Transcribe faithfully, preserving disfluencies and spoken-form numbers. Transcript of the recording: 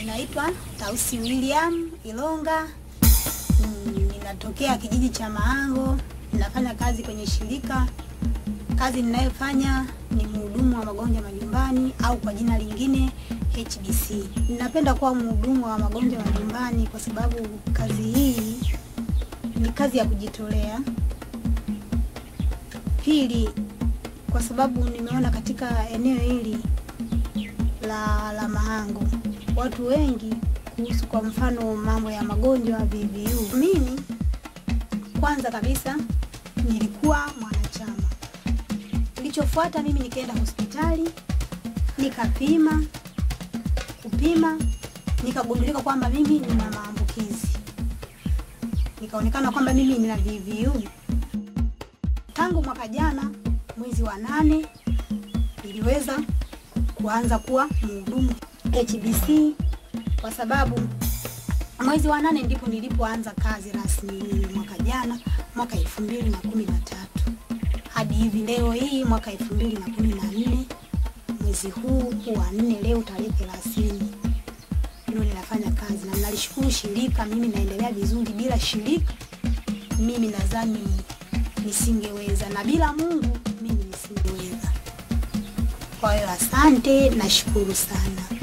Naitwa Tausi William Ilonga. Ninatokea kijiji cha Mahango. Ninafanya kazi kwenye shirika. Kazi ninayofanya ni mhudumu wa magonjwa majumbani au kwa jina lingine H B C. Ninapenda kuwa mhudumu wa magonjwa majumbani kwa sababu kazi hii ni kazi ya kujitolea. Pili, kwa sababu nimeona katika eneo hili la la Mahango watu wengi kuhusu kwa mfano mambo ya magonjwa V V U. Mimi kwanza kabisa nilikuwa mwanachama. Kilichofuata mimi nikaenda hospitali, nikapima, kupima, nikagundulika kwamba mimi nina maambukizi. Nikaonekana kwamba mimi nina V V U. Tangu mwaka jana mwezi wa nane niliweza kuanza kuwa mhudumu H B C kwa sababu mwezi wa nane ndipo nilipoanza kazi rasmi mwaka jana mwaka elfu mbili na kumi na tatu. Hadi hivi leo hii mwaka elfu mbili na kumi na nne mwezi huu wa nne leo tarehe thelathini ndio ninafanya kazi na nalishukuru shirika. Mimi naendelea vizuri. Bila shirika mimi nadhani nisingeweza, na bila Mungu mimi nisingeweza. Kwa hiyo asante, nashukuru sana.